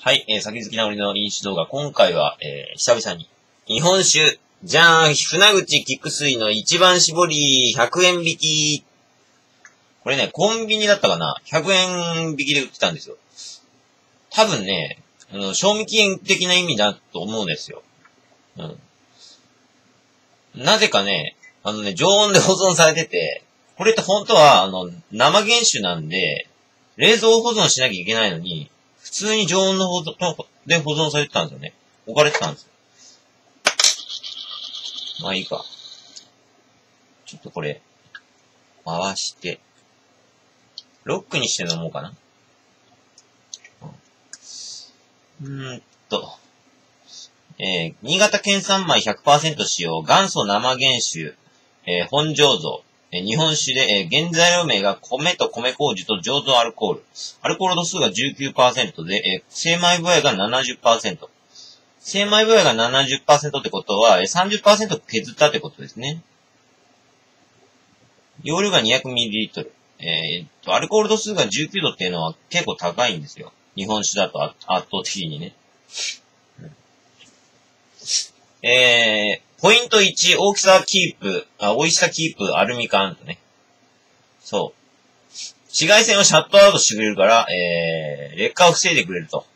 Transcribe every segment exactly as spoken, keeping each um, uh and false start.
はい、えー、酒好きな俺の飲酒動画。今回は、えー、久々に、日本酒、じゃーん、船口菊水の一番搾り、ひゃくえん引き。これね、コンビニだったかな ?ひゃくえん引きで売ってたんですよ。多分ね、あの、賞味期限的な意味だと思うんですよ。うん。なぜかね、あのね、常温で保存されてて、これって本当は、あの、生原酒なんで、冷蔵保存しなきゃいけないのに、普通に常温の保存で保存されてたんですよね。置かれてたんですよ。まあいいか。ちょっとこれ、回して、ロックにして飲もうかな。うーんと、えー、新潟県産米 ひゃくパーセント 使用、元祖生原酒、えー、本醸造、えー、日本酒で、えー、原材料名が米と米麹と醸造アルコール。アルコール度数が じゅうきゅうパーセント で、えー、精米部合が ななじゅっパーセント。精米部合が ななじゅっパーセント ってことは、えー、さんじゅっパーセント 削ったってことですね。容量が にひゃくミリリットル。えー、っと、アルコール度数がじゅうきゅうどっていうのは結構高いんですよ。日本酒だと圧倒的にね。えー、ポイントいち、大きさキープ、あ、美味しさキープ、アルミ缶とね。そう。紫外線をシャットアウトしてくれるから、えー、劣化を防いでくれると。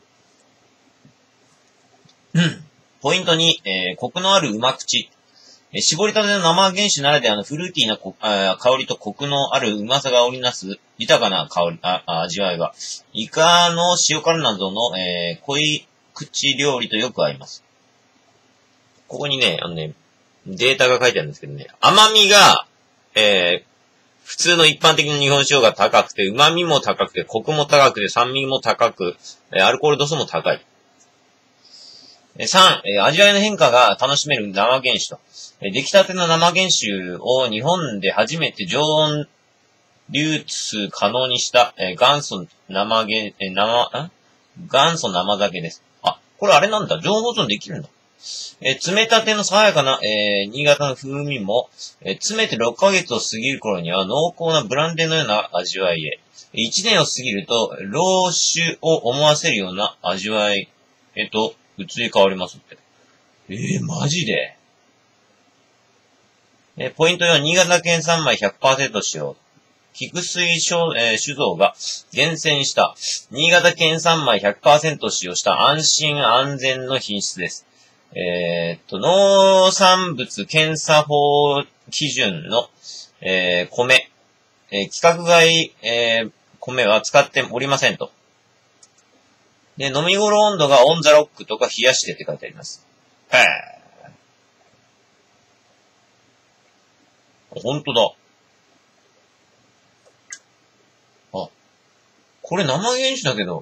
うん。ポイントに、えー、コクのあるうま口。えー、絞りたての生原酒ならではのフルーティーなこあ香りとコクのあるうまさが織りなす豊かな香り、あ、あ味わいが、イカの塩辛などの、えー、濃い口料理とよく合います。ここにね、あのね、データが書いてあるんですけどね、甘みが、えー、普通の一般的な日本酒が高くて、旨味も高くて、コクも高くて、酸味も高く、えー、アルコール度数も高い。さん、えー、味わいの変化が楽しめる生原酒と。えー、出来たての生原酒を日本で初めて常温流通可能にした、えー、元祖生原、えー、生、ん元祖生酒です。あ、これあれなんだ。常温保存できるんだ。えー、冷たての爽やかな、えー、新潟の風味も、えー、詰めてろっかげつを過ぎる頃には濃厚なブランデーのような味わいへ。いちねんを過ぎると、老酒を思わせるような味わいへと移り変わりますって。えー、マジでえー、ポイントよん、新潟県産米 ひゃくパーセント 使用。菊水酒、えー、酒造が厳選した、新潟県産米 ひゃくパーセント 使用した安心安全の品質です。えー、っと、農産物検査法基準の、えー、米、えー、規格外、えー、米は使っておりませんと。で、飲み頃温度がオンザロックとか冷やしてって書いてあります。へー。ほんとだ。あ、これ生原酒だけど、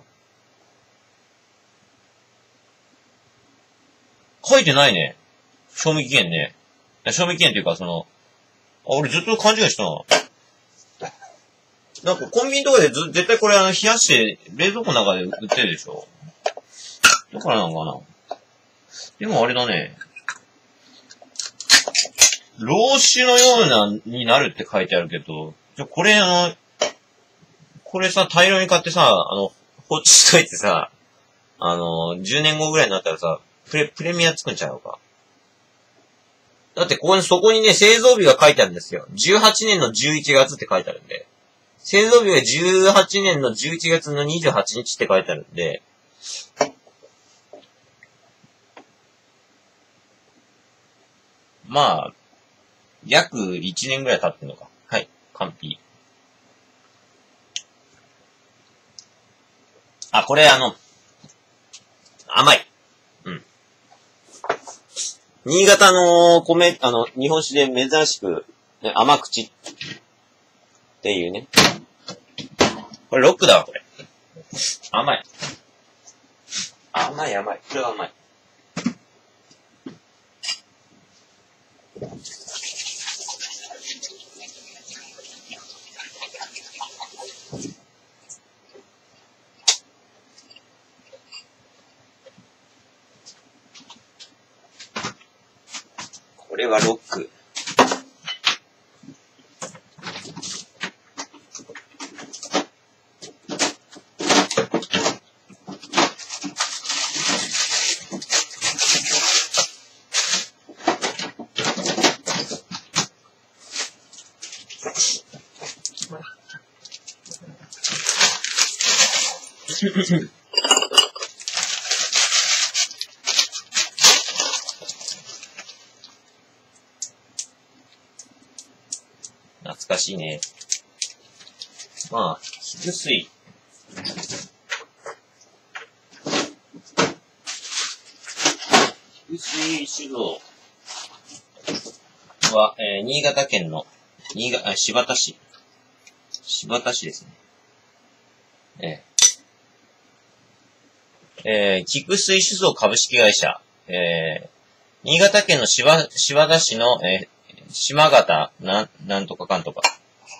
書いてないね。賞味期限ね。賞味期限っていうか、その、あ、俺ずっと勘違いしたな。なんかコンビニとかでず絶対これあの冷やして冷蔵庫の中で売ってるでしょ。だからなのかな。でもあれだね。老酒のようなになるって書いてあるけど、じゃこれあの、これさ大量に買ってさ、あの、放置しといてさ、あの、じゅうねんごぐらいになったらさ、プレ、プレミア作んちゃうか。だってここに、そこにね、製造日が書いてあるんですよ。じゅうはちねんのじゅういちがつって書いてあるんで。製造日がじゅうはちねんのじゅういちがつのにじゅうはちにちって書いてあるんで、まあ、約いちねんぐらい経ってんのか。はい、完璧。あ、これあの、甘い。うん。新潟の米、あの、日本酒で珍しく、ね、甘口っていうね。これロックだわ、これ。甘い。甘い甘い。これは甘い。これはロック。 懐かしいね。まあ、菊水。菊水酒造は、えー、新潟県の、新潟、あ、新発田市。新発田市ですね。えー、えー、菊水酒造株式会社。えー、新潟県の新発田市の、えー、島形、なん、なんとかかんとか。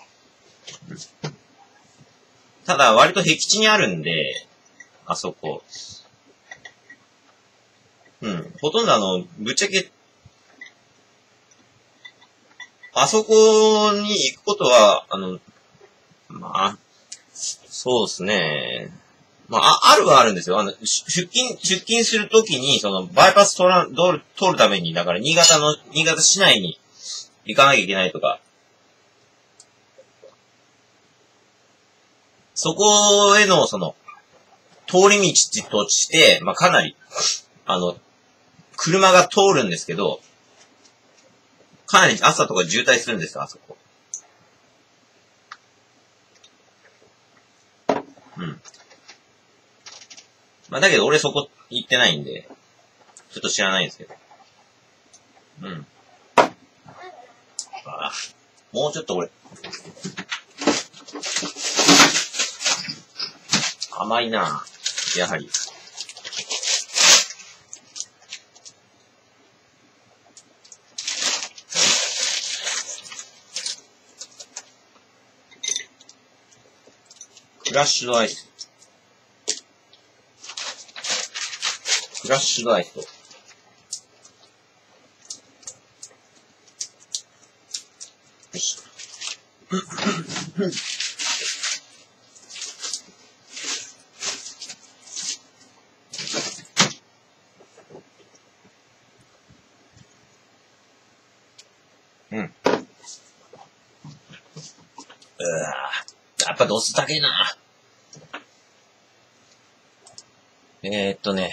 ただ、割と僻地にあるんで、あそこ。うん。ほとんどあの、ぶっちゃけ、あそこに行くことは、あの、まあ、そうですね。まあ、あ、あるはあるんですよ。あの、出勤、出勤するときに、その、バイパス通ら、通る、通るために、だから、新潟の、新潟市内に行かなきゃいけないとか、そこへの、その、通り道として、まあ、かなり、あの、車が通るんですけど、かなり朝とか渋滞するんですよ、あそこ。うん。まあ、だけど俺そこ行ってないんで、ちょっと知らないんですけど。うん。ああ、もうちょっと俺、甘いなぁ、やはり。クラッシュドアイス。クラッシュドアイスと。よし。うん。うわやっぱドスだけな。えー、っとね。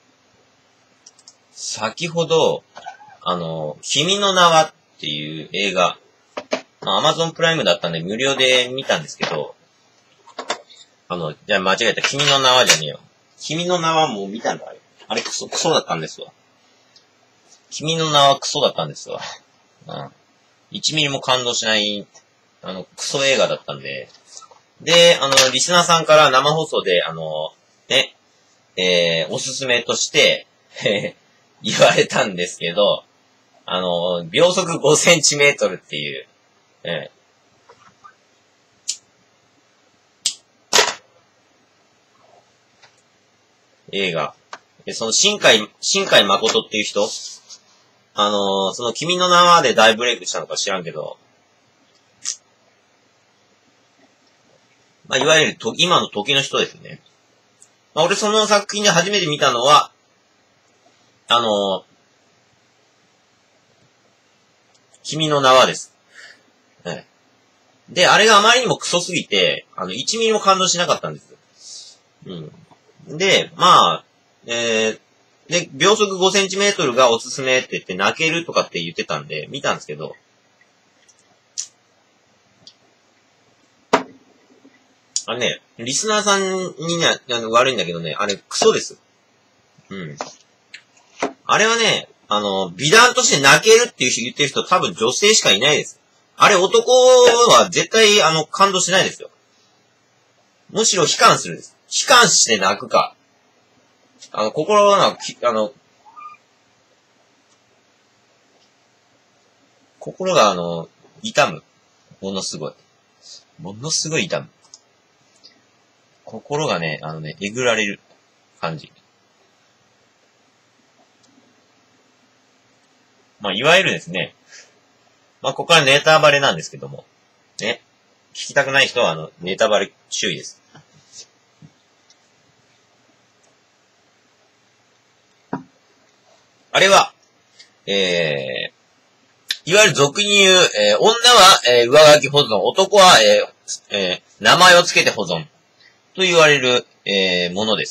先ほど、あの、君の名はっていう映画、まあ、Amazon プライムだったんで無料で見たんですけど、あの、じゃあ間違えた。君の名はじゃねえよ。君の名はもう見たんだ、あれ。あれクソ、クソだったんですわ。君の名はクソだったんですわ。うん。一ミリも感動しない、あの、クソ映画だったんで。で、あの、リスナーさんから生放送で、あの、ね、えー、おすすめとして、言われたんですけど、あの、秒速ごセンチメートルっていう、えー、映画。で、その、新海、新海誠っていう人、あの、その、君の名はで大ブレイクしたのか知らんけど、まあ、いわゆると、今の時の人ですね。まあ、俺その作品で初めて見たのは、あの、君の名はです。はい。で、あれがあまりにもクソすぎて、あの、いちミリも感動しなかったんです。うん。で、まあ、えー、で、秒速ごセンチメートルがおすすめって言って泣けるとかって言ってたんで、見たんですけど、あれね、リスナーさんにね、あの悪いんだけどね、あれクソです。うん。あれはね、あの、美談として泣けるっていう人言ってる人多分女性しかいないです。あれ男は絶対あの感動しないですよ。むしろ悲観するんです。悲観して泣くか。あの、心が、あの、心があの、痛む。ものすごい。ものすごい痛む。心がね、あのね、えぐられる感じ。まあ、いわゆるですね、まあ、ここからネタバレなんですけども、ね、聞きたくない人は、あの、ネタバレ注意です。あれは、えー、いわゆる俗に言う、えー、女は、えー、上書き保存、男は、えーえー、名前をつけて保存、と言われるえー、ものです。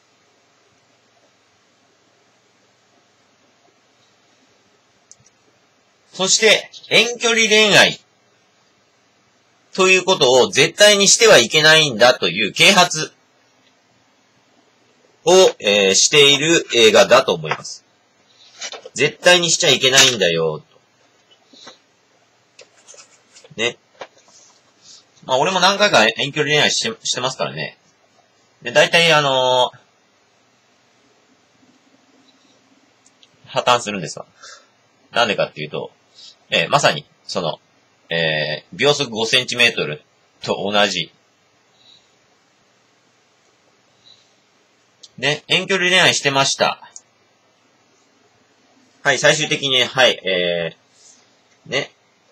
そして、遠距離恋愛ということを絶対にしてはいけないんだという啓発を、えー、している映画だと思います。絶対にしちゃいけないんだよ、と。ね。まあ俺も何回か遠距離恋愛して、してますからね。で、大体あのー、破綻するんですわ。なんでかっていうと、えー、まさに、その、えー、秒速ごセンチメートルと同じ。ね、遠距離恋愛してました。はい、最終的に、はい、えー、ね。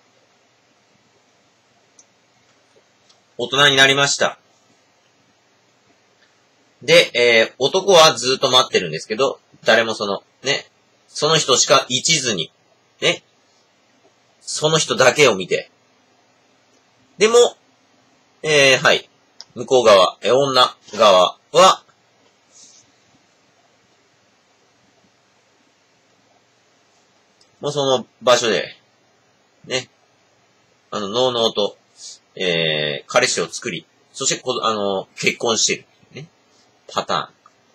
大人になりました。で、えー、男はずっと待ってるんですけど、誰もその、ね、その人しか一途に、ね、その人だけを見て。でも、えー、はい、向こう側、えー、女側は、もうその場所で、ね、あの、のうのうと、えー、彼氏を作り、そしてこ、あの、結婚してる。ね。パターン。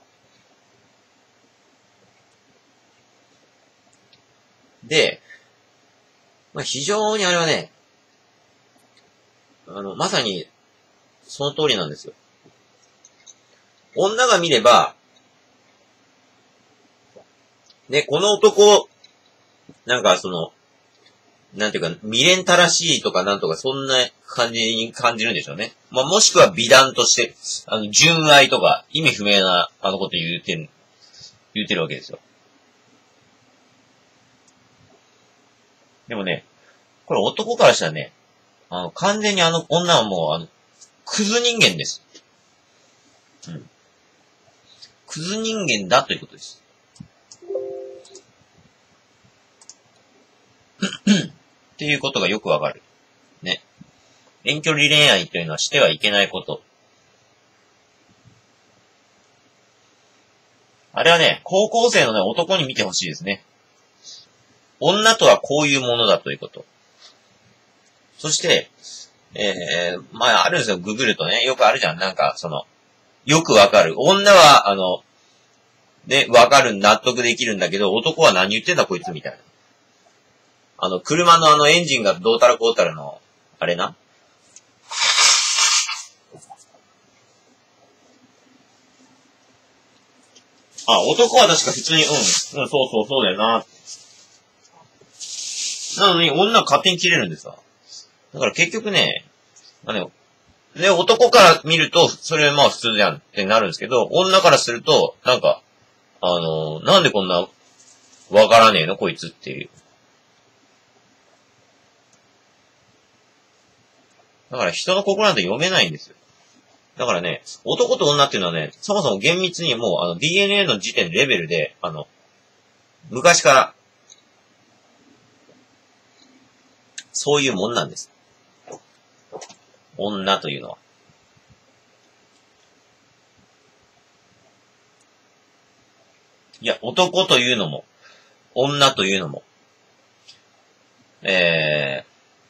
で、まあ、非常にあれはね、あの、まさに、その通りなんですよ。女が見れば、ね、この男、なんかその、なんていうか、未練たらしいとかなんとか、そんな感じに感じるんでしょうね。まあ、もしくは美談として、あの、純愛とか、意味不明な、あのこと言うてる、言うてるわけですよ。でもね、これ男からしたらね、あの、完全にあの女はもう、あの、クズ人間です。うん。クズ人間だということです。っていうことがよくわかる。ね。遠距離恋愛というのはしてはいけないこと。あれはね、高校生のね、男に見てほしいですね。女とはこういうものだということ。そして、えー、まあ、あるんですよ。ググるとね、よくあるじゃん。なんか、その、よくわかる。女は、あの、ね、わかる、納得できるんだけど、男は何言ってんだこいつみたいな。あの、車のあのエンジンがどうたらこうたらの、あれな。あ、男は確か普通に、うん、うん、そうそうそうだよな。なのに、女は勝手に切れるんですわ。だから結局ね、あの、ね、男から見ると、それまあ普通じゃんってなるんですけど、女からすると、なんか、あのー、なんでこんな、わからねえのこいつっていう。だから人の心なんて読めないんですよ。だからね、男と女っていうのはね、そもそも厳密にもう、あの、ディーエヌエー の時点レベルで、あの、昔から、そういうもんなんです。女というのは。いや、男というのも、女というのも、えー、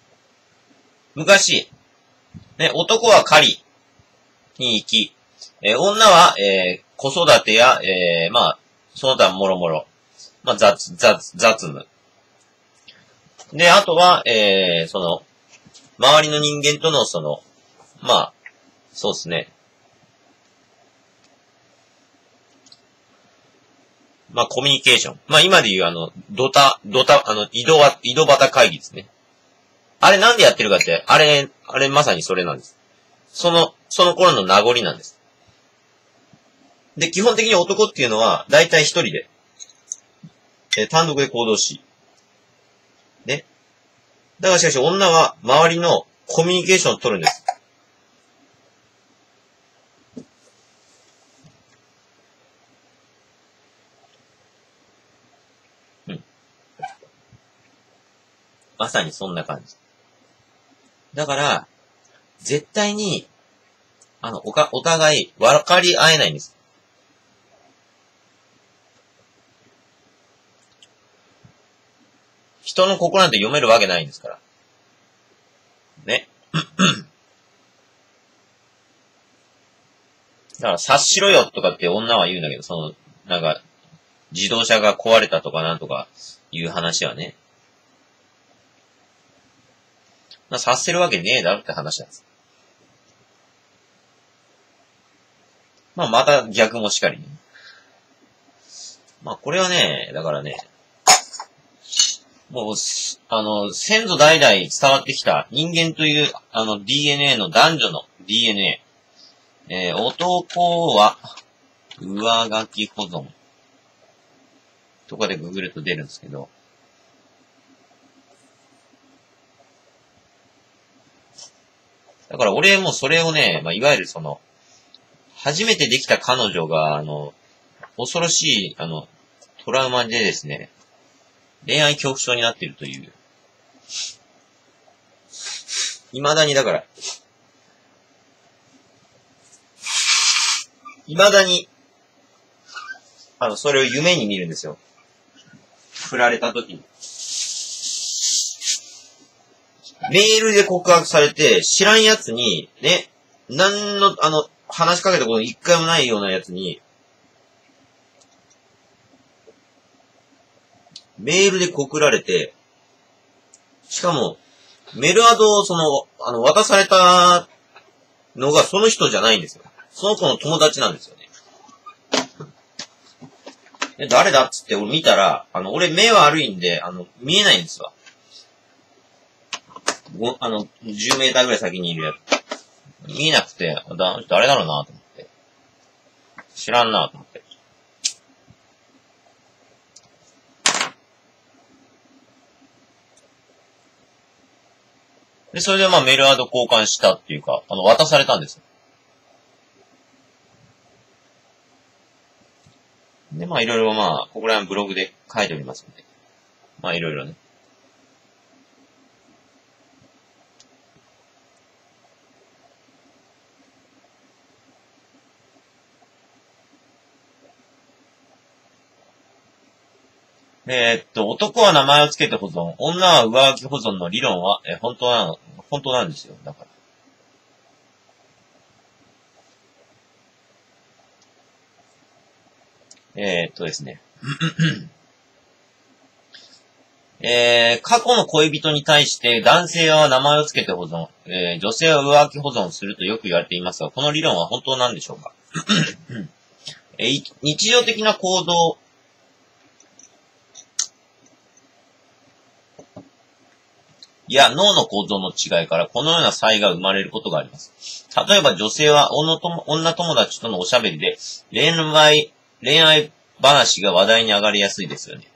昔、ね、男は狩りに行き、えー、女は、えー、子育てや、えー、まあ、その他もろもろ、まあ、雑、雑、雑務。で、あとは、えー、その、周りの人間との、その、まあ、そうですね。まあ、コミュニケーション。まあ、今で言う、あの、ドタ、ドタ、あの、井戸は、井戸端会議ですね。あれなんでやってるかって、あれ、あれまさにそれなんです。その、その頃の名残なんです。で、基本的に男っていうのは、だいたい一人で、えー、単独で行動し、ね。だがしかし女は、周りのコミュニケーションを取るんです。うん。まさにそんな感じ。だから、絶対に、 あの、おか、お互い分かり合えないんです。人の心なんて読めるわけないんですから。ね。だから、察しろよとかって女は言うんだけど、その、なんか、自動車が壊れたとかなんとかいう話はね。まあ、察せるわけねえだろって話なんです。まあ、また逆もしかりね。まあ、これはね、だからね、もう、あの、先祖代々伝わってきた人間という、あの、ディーエヌエー の男女の ディーエヌエー。えー、男は、上書き保存。とかでググると出るんですけど。だから俺もそれをね、まあ、いわゆるその、初めてできた彼女が、あの、恐ろしい、あの、トラウマでですね、恋愛恐怖症になっているという。未だにだから、未だに、あの、それを夢に見るんですよ。振られた時に。メールで告白されて、知らんやつに、ね、なんの、あの、話しかけたこと一回もないようなやつに、メールで告られて、しかも、メルアドをその、あの、渡されたのがその人じゃないんですよ。その子の友達なんですよね。で、誰だっつって俺見たら、あの、俺目悪いんで、あの、見えないんですわ。ごあの、じゅうメーターぐらい先にいるやつ。見えなくて、だ、誰だろうなと思って。知らんなと思って。で、それでまあメールアド交換したっていうか、あの、渡されたんですよ。で、まあいろいろまあ、ここら辺ブログで書いておりますので。まあいろいろね。えー、っと、男は名前をつけて保存、女は上書き保存の理論は、えー、本当なの、本当なんですよ。だから。えー、っとですね。えー、過去の恋人に対して男性は名前をつけて保存、えー、女性は上書き保存するとよく言われていますが、この理論は本当なんでしょうか。えー、日常的な行動、いや、脳の構造の違いからこのような差異が生まれることがあります。例えば女性は女友女友達とのおしゃべりで恋愛、恋愛話が話題に上がりやすいですよね。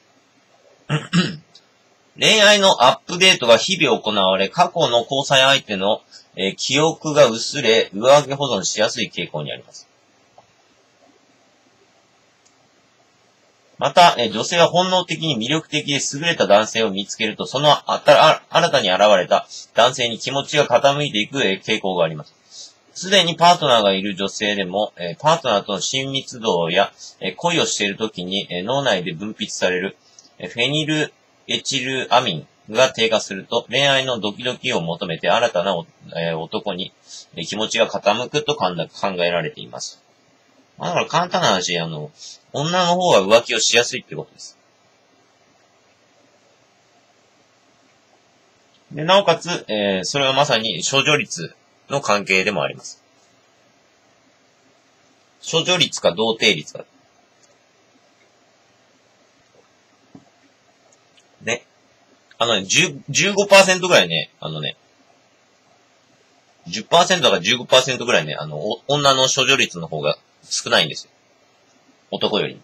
恋愛のアップデートが日々行われ、過去の交際相手の、えー、記憶が薄れ、上書き保存しやすい傾向にあります。また、え女性は本能的に魅力的で優れた男性を見つけると、そのあた新たに現れた男性に気持ちが傾いていく、え傾向があります。すでにパートナーがいる女性でも、えパートナーとの親密度や、え恋をしているときに、え脳内で分泌される、えフェニルエチルアミンが低下すると、恋愛のドキドキを求めて新たな、え男に、え気持ちが傾くと考えられています。だから簡単な話、あの、女の方が浮気をしやすいってことです。で、なおかつ、えー、それはまさに処女率の関係でもあります。処女率か童貞率か。ね。あのね、じゅう、じゅうごパーセント ぐらいね、あのね、じゅっパーセント か じゅうごパーセント ぐらいね、あの、女の処女率の方が少ないんですよ。男より。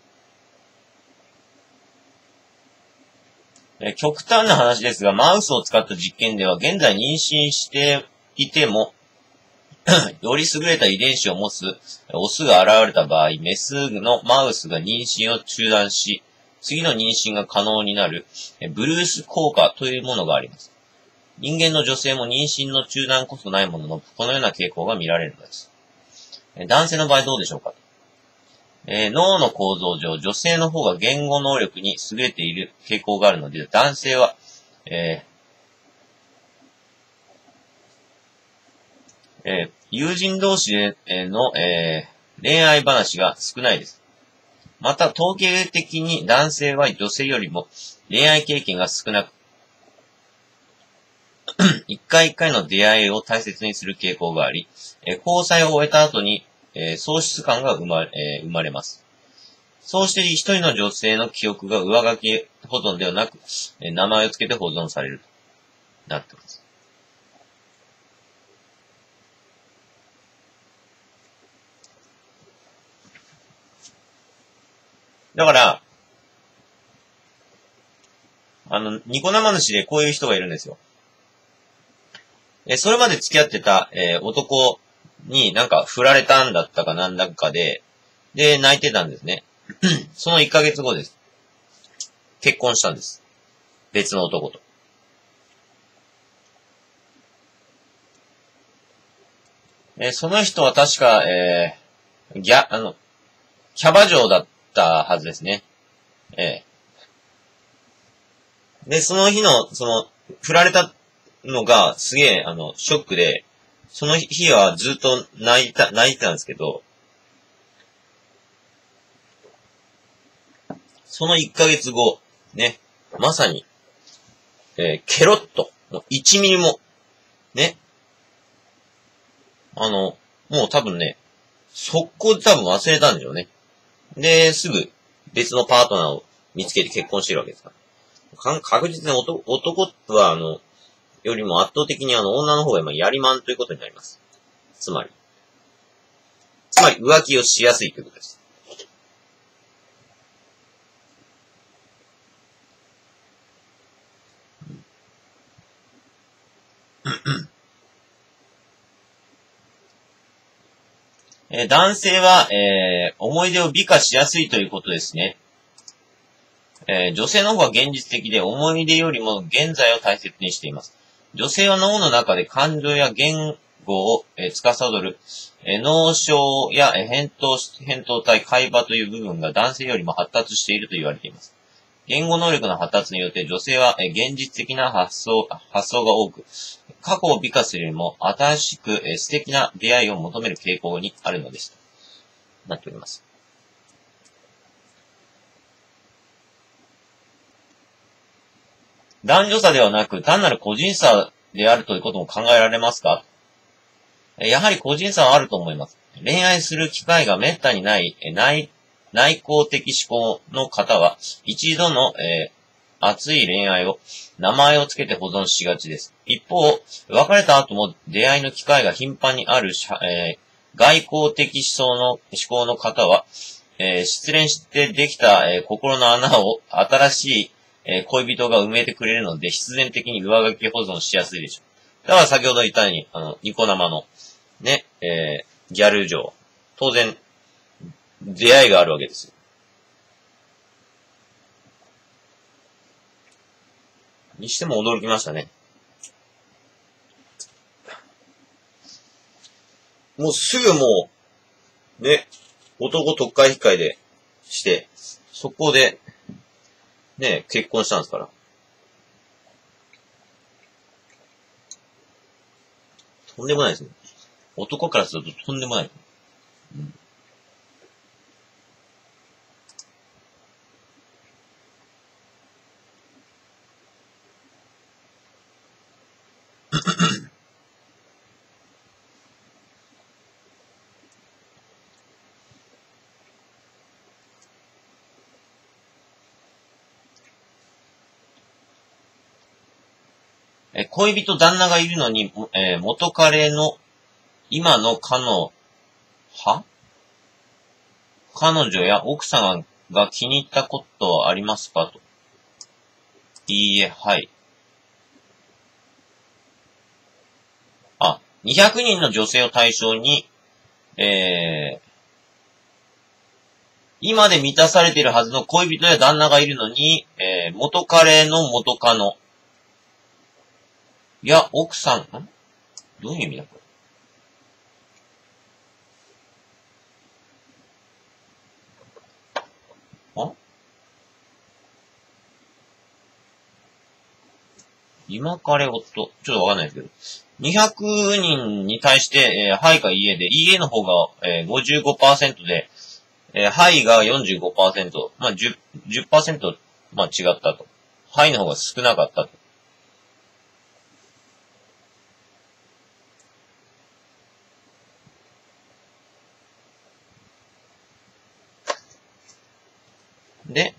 え極端な話ですが、マウスを使った実験では、現在妊娠していても、より優れた遺伝子を持つオスが現れた場合、メスのマウスが妊娠を中断し、次の妊娠が可能になる、ブルース効果というものがあります。人間の女性も妊娠の中断こそないものの、このような傾向が見られるのです。 男性の場合どうでしょうか。えー、脳の構造上、女性の方が言語能力に優れている傾向があるので、男性は、えーえー、友人同士での、えー、恋愛話が少ないです。また、統計的に男性は女性よりも恋愛経験が少なく、一回一回の出会いを大切にする傾向があり、えー、交際を終えた後に、えー、喪失感が生まれ、えー、生まれます。そうして一人の女性の記憶が上書き保存ではなく、えー、名前を付けて保存されるとなっています。だから、あの、ニコ生主でこういう人がいるんですよ。え、それまで付き合ってた、えー、男になんか振られたんだったかなんだかで、で、泣いてたんですね。そのいっかげつごです。結婚したんです。別の男と。えー、その人は確か、えー、ギャ、あの、キャバ嬢だったはずですね。えー、で、その日の、その、振られたのがすげえ、あの、ショックで、その日はずっと泣いた、泣いてたんですけど、そのいっかげつご、ね、まさに、えー、ケロッと、もういちミリも、ね、あの、もう多分ね、速攻で多分忘れたんでしょうね。で、すぐ別のパートナーを見つけて結婚してるわけですから。確実に男、男は、あの、よりも圧倒的にあの、女の方が今やりまんということになります。つまり。つまり浮気をしやすいということです。えー、男性は、えー、思い出を美化しやすいということですね。えー、女性の方が現実的で思い出よりも現在を大切にしています。女性は脳の中で感情や言語を、えー、司る、えー、脳症や、えー、扁桃、扁桃体、海馬という部分が男性よりも発達していると言われています。言語能力の発達によって女性は、えー、現実的な発想、発想が多く、過去を美化するよりも新しく、えー、素敵な出会いを求める傾向にあるのです。なっております。男女差ではなく単なる個人差であるということも考えられますか？やはり個人差はあると思います。恋愛する機会が滅多にない内、内向的思考の方は一度の、えー、熱い恋愛を名前を付けて保存しがちです。一方、別れた後も出会いの機会が頻繁にある、えー、外交的思想の思考の方は、えー、失恋してできた、えー、心の穴を新しいえー、恋人が埋めてくれるので、必然的に上書き保存しやすいでしょう。だから先ほど言ったように、あの、ニコ生の、ね、えー、ギャル嬢。当然、出会いがあるわけですよ。にしても驚きましたね。もうすぐもう、ね、男特会控えでして、そこで、ね、結婚したんですから。とんでもないですね。男からするととんでもない。うん、え恋人旦那がいるのに、えー、元彼の今の彼女、は彼女や奥さんが気に入ったことはありますかと。いいえ、はい。あ、にひゃくにんの女性を対象に、えー、今で満たされているはずの恋人や旦那がいるのに、えー、元彼の元カノ。いや、奥さん、んどういう意味だこれ。 今彼夫、ちょっとわかんないですけど、にひゃくにんに対して、えー、はいかいいえで、いいえの方が、えー、ごじゅうごパーセント で、えー、はいが よんじゅうごパーセント、まあ、じゅう、じゅっパーセント、まあ、違ったと。はいの方が少なかったと。で、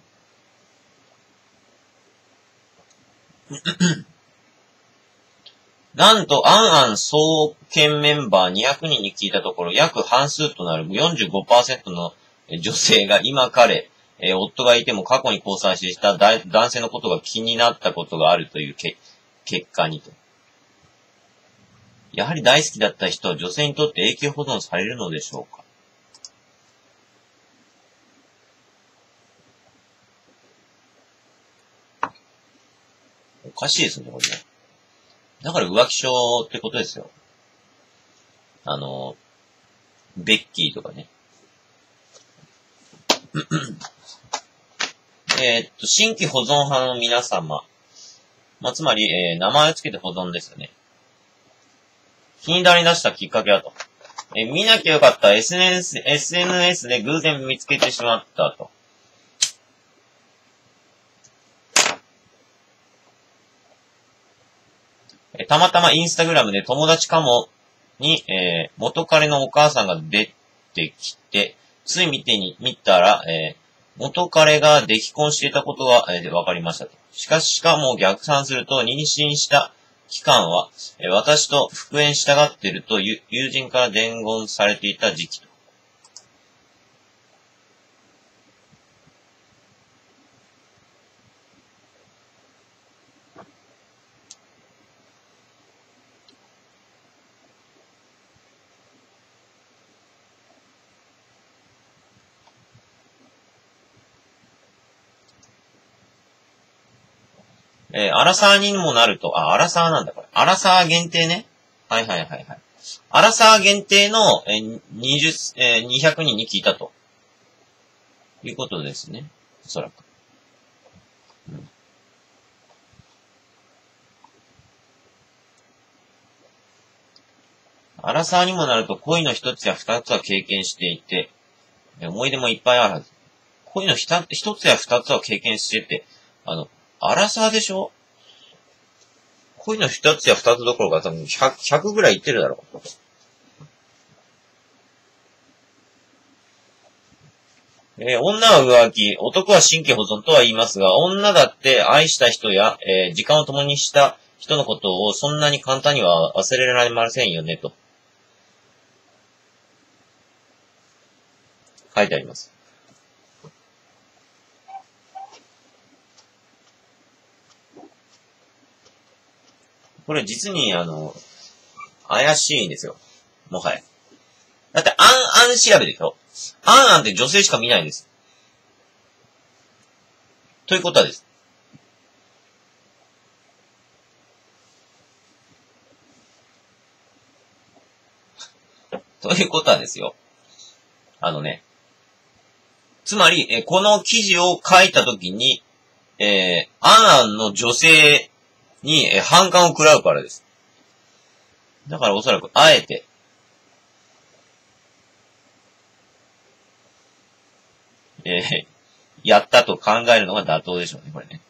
なんと、アンアン総研メンバーにひゃくにんに聞いたところ、約半数となる よんじゅうごパーセント の女性が今彼、えー、夫がいても過去に交際していた男性のことが気になったことがあるというけ結果にと。やはり大好きだった人は女性にとって永久保存されるのでしょうか。おかしいですね、これね。だから浮気症ってことですよ。あの、ベッキーとかね。えー、っと、新規保存派の皆様。まあ、つまり、えー、名前をつけて保存ですよね。気になり出したきっかけだと。えー、見なきゃよかった エスエヌエス、エスエヌエス で偶然見つけてしまったと。えー、たまたまインスタグラムで友達かもに、えー、元彼のお母さんが出てきて、つい見てに、見たら、えー、元彼が出来婚していたことが、えー、分かりましたと。しかし、しかも逆算すると、妊娠した期間は、えー、私と復縁したがっていると友人から伝言されていた時期と。えー、アラサーにもなると、あ、アラサーなんだ、これ。アラサー限定ね。はいはいはいはい。アラサー限定の、えー、にじゅう、えー、にひゃくにんに聞いたと。いうことですね。おそらく。うん、アラサーにもなると恋の一つや二つは経験していて、思い出もいっぱいあるはず。恋の一つや二つは経験してて、あの、アラサーでしょ？恋の一つや二つどころか多分ひゃく、ひゃくぐらいいってるだろう。えー、女は浮気、男は新規保存とは言いますが、女だって愛した人や、えー、時間を共にした人のことをそんなに簡単には忘れられませんよね、と書いてあります。これ実に、あの、怪しいんですよ。もはや。だって、アンアン調べでしょ？アンアンって女性しか見ないんです。ということはです。ということはですよ。あのね。つまり、えこの記事を書いたときに、えー、アンアンの女性に、え反感を食らうからです。だからおそらく、あえて、えー、やったと考えるのが妥当でしょうね、これね。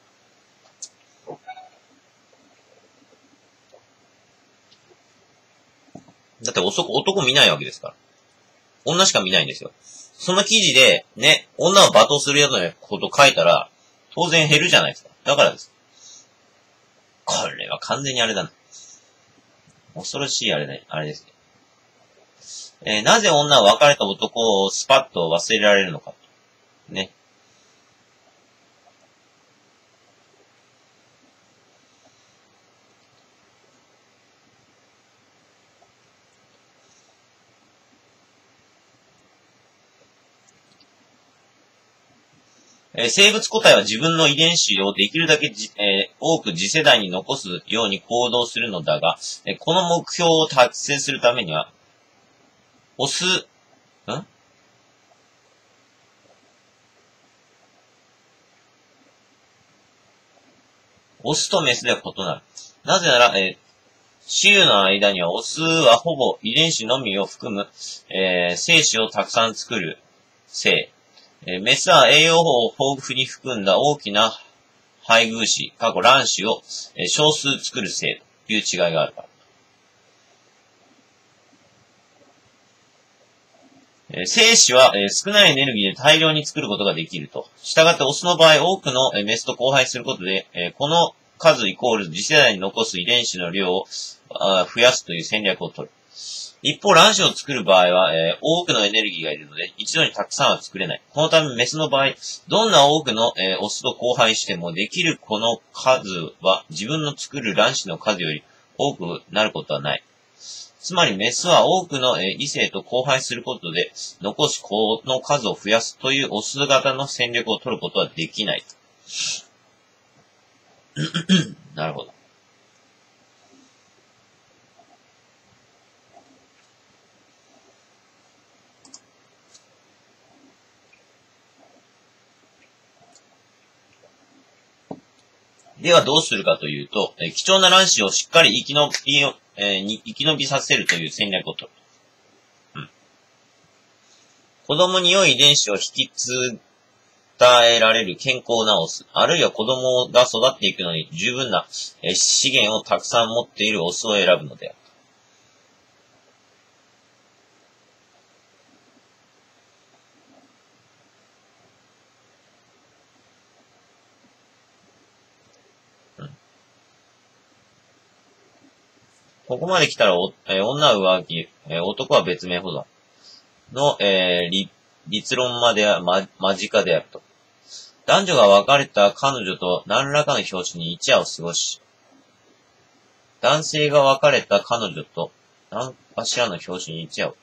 だって男、男見ないわけですから。女しか見ないんですよ。その記事で、ね、女を罵倒するようなこと書いたら、当然減るじゃないですか。だからです。これは完全にあれだな。恐ろしいあれね、あれですね。えー、なぜ女は別れた男をスパッと忘れられるのか。ね。えー、生物個体は自分の遺伝子をできるだけじ、えー、多く次世代に残すように行動するのだが、えー、この目標を達成するためには、オス、んオスとメスでは異なる。なぜなら、えー、種の間にはオスはほぼ遺伝子のみを含む、えー、精子をたくさん作る性。えー、メスは栄養を豊富に含んだ大きな配偶子、過去卵子を、えー、少数作る性という違いがあるから。えー、精子は、えー、少ないエネルギーで大量に作ることができると。したがってオスの場合、多くの、えー、メスと交配することで、えー、この数イコール次世代に残す遺伝子の量を増やすという戦略を取る。一方、卵子を作る場合は、えー、多くのエネルギーがいるので、一度にたくさんは作れない。このため、メスの場合、どんな多くの、えー、オスと交配しても、できるこの数は、自分の作る卵子の数より多くなることはない。つまり、メスは多くの、えー、異性と交配することで、残しこの数を増やすというオス型の戦略を取ることはできない。なるほど。ではどうするかというと、えー、貴重な卵子をしっかり生き延び、えー、に生き延びさせるという戦略を取る。うん、子供に良い遺伝子を引き伝えられる健康なオス、あるいは子供が育っていくのに十分な、えー、資源をたくさん持っているオスを選ぶのである。ここまで来たらお、えー、女は浮気、えー、男は別名保存の、えー、立論までは、ま、間近であると。男女が別れた彼女と何らかの拍子に一夜を過ごし、男性が別れた彼女と何かしらの拍子に一夜を。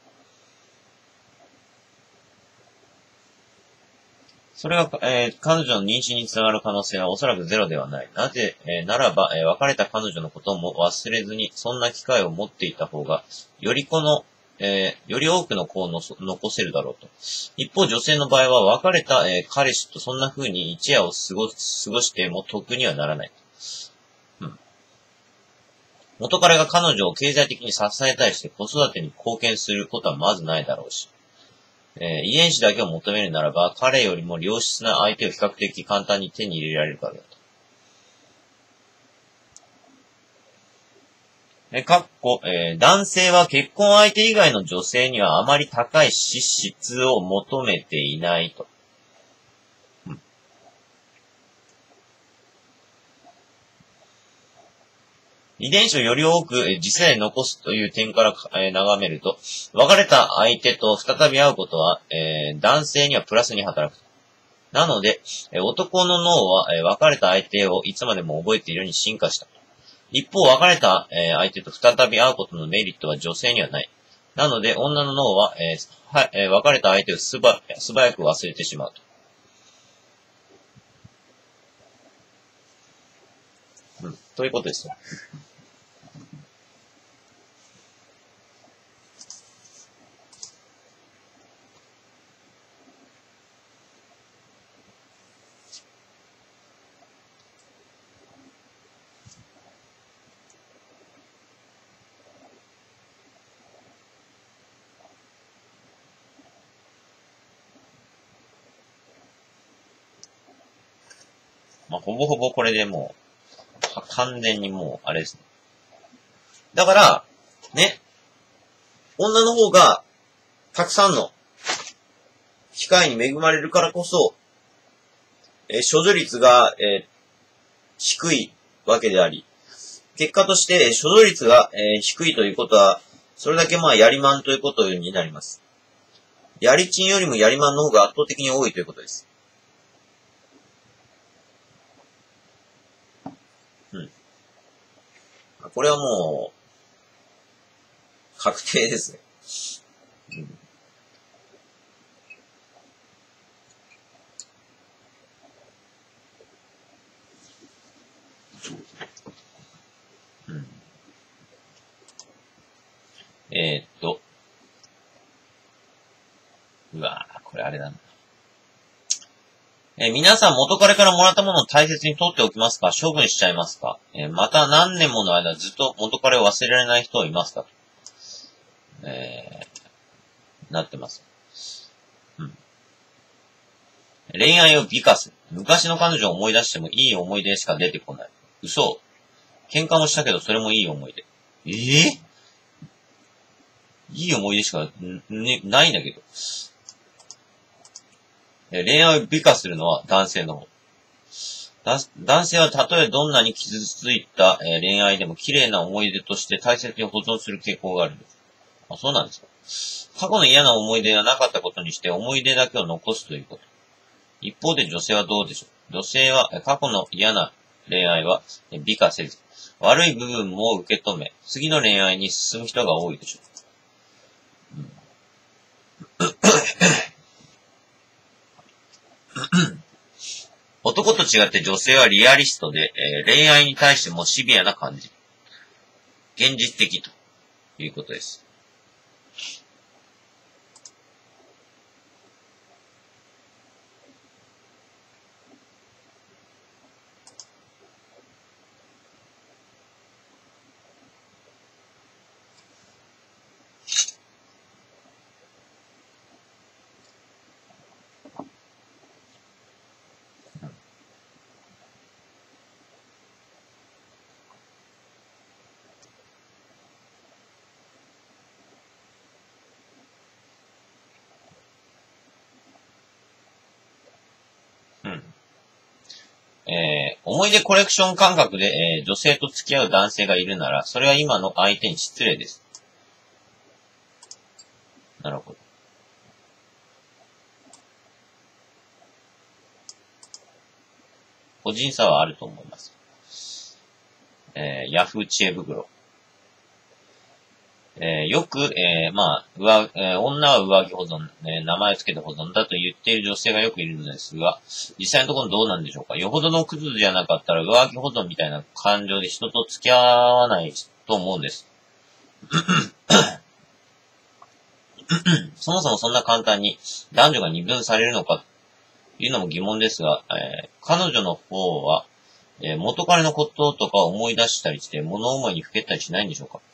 それが、えー、彼女の妊娠につながる可能性はおそらくゼロではない。なぜ、えー、ならば、えー、別れた彼女のことも忘れずに、そんな機会を持っていた方が、よりこの、えー、より多くの子をの残せるだろうと。一方、女性の場合は、別れた、えー、彼氏とそんな風に一夜を過ご過ごしても得にはならない。うん。元彼が彼女を経済的に支えたりして子育てに貢献することはまずないだろうし。えー、遺伝子だけを求めるならば、彼よりも良質な相手を比較的簡単に手に入れられるからだと。え、かっこ、えー、男性は結婚相手以外の女性にはあまり高い資質を求めていないと。うん、遺伝子をより多く、えー、次世代に残すという点から、えー、眺めると、別れた相手と再び会うことは、えー、男性にはプラスに働く。なので、男の脳は別れた相手をいつまでも覚えているように進化した。一方、別れた相手と再び会うことのメリットは女性にはない。なので、女の脳は、えーはえー、別れた相手を素早素早く忘れてしまうと。うん、ということですよ。まあ、ほぼほぼこれでもう、完全にもう、あれですね。だから、ね、女の方が、たくさんの機会に恵まれるからこそ、えー、処女率が、えー、低いわけであり、結果として、処女率が、えー、低いということは、それだけまあ、やりまんということになります。やりちんよりもやりまんの方が圧倒的に多いということです。うん。これはもう、確定ですね。うん。えー、っと。うわぁ、これあれだな。 えー、皆さん元彼からもらったものを大切に取っておきますか？処分しちゃいますか？えー、また何年もの間ずっと元彼を忘れられない人はいますか？えー、なってます。うん。恋愛を美化する。昔の彼女を思い出してもいい思い出しか出てこない。嘘。喧嘩もしたけどそれもいい思い出。えぇ、いい思い出しか、ね、ないんだけど。恋愛を美化するのは男性の方。男性はたとえどんなに傷ついた恋愛でも綺麗な思い出として大切に保存する傾向があるんです。あ、そうなんですか。過去の嫌な思い出がなかったことにして思い出だけを残すということ。一方で女性はどうでしょう。女性は過去の嫌な恋愛は美化せず、悪い部分も受け止め、次の恋愛に進む人が多いでしょう。うん男と違って女性はリアリストで、えー、恋愛に対してもシビアな感じ。現実的ということです。うん。えー、思い出コレクション感覚で、えー、女性と付き合う男性がいるなら、それは今の相手に失礼です。なるほど。個人差はあると思います。えー、ヤフー知恵袋。えー、よく、えー、まあ、上、えー、女は上着保存、えー、名前を付けて保存だと言っている女性がよくいるのですが、実際のところどうなんでしょうか。よほどのクズじゃなかったら上着保存みたいな感情で人と付き合わないと思うんです。そもそもそんな簡単に男女が二分されるのかというのも疑問ですが、えー、彼女の方は、えー、元彼のこととか思い出したりして物思いにふけったりしないんでしょうか。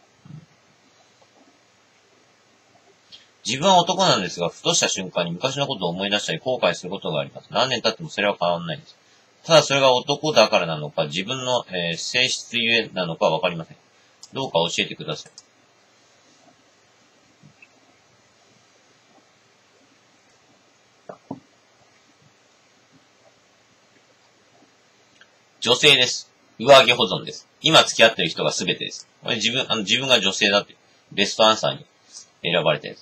自分は男なんですが、ふとした瞬間に昔のことを思い出したり後悔することがあります。何年経ってもそれは変わらないんです。ただそれが男だからなのか、自分の、えー、性質ゆえなのかわかりません。どうか教えてください。女性です。上着保存です。今付き合ってる人が全てです。これ自分、あの自分が女性だってベストアンサーに選ばれたやつ。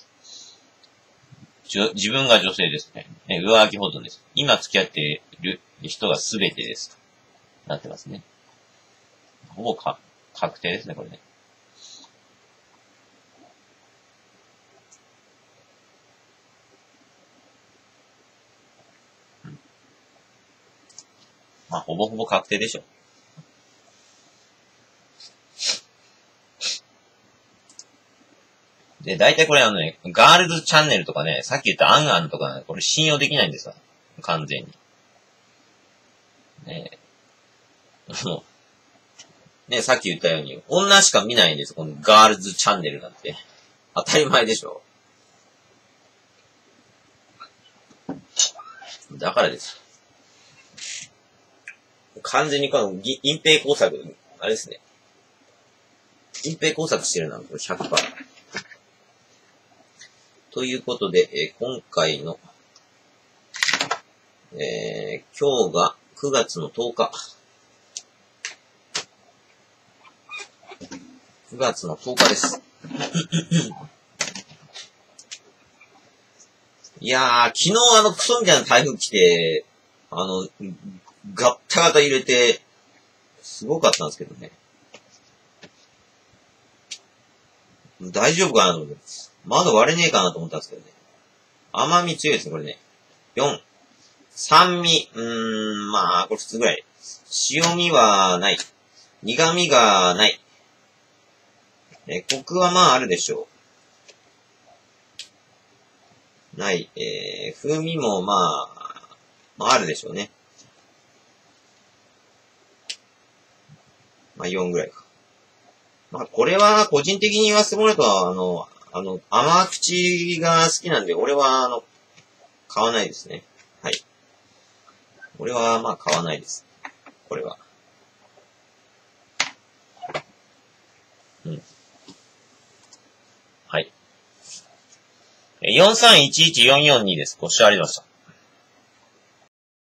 自分が女性ですね。ね、上着保存です。今付き合っている人が全てです。なってますね。ほぼか、確定ですね、これね。うん、まあ、ほぼほぼ確定でしょ。で、大体これあのね、ガールズチャンネルとかね、さっき言ったアンアンとかね、これ信用できないんですよ。完全に。ねえ。もう、ねさっき言ったように、女しか見ないんです、このガールズチャンネルなんて。当たり前でしょ。だからです。完全にこの隠蔽工作、あれですね。隠蔽工作してるな、これ ひゃくパーセント。ということで、えー、今回の、えー、今日がくがつのとおか。くがつのとおかです。いやー、昨日あのクソみたいな台風来て、あの、ガッタガタ入れて、すごかったんですけどね。大丈夫かなと思って。窓割れねえかなと思ったんですけどね。甘み強いですね、これね。よん。酸味、うーん、まあ、これ普通ぐらい。塩味はない。苦味がない。え、コクはまああるでしょう。ない。えー、風味もまあ、 まあ、あるでしょうね。まあ、よんぐらいか。まあ、これは、個人的に言わせてもらうと、あの、あの、甘口が好きなんで、俺は、あの、買わないですね。はい。俺は、まあ、買わないです。これは。うん。はい。よんさんいちいちよんよんにです。ご視聴ありがとうございました。